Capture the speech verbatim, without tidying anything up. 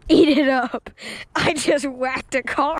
Eat it up. I just whacked a car.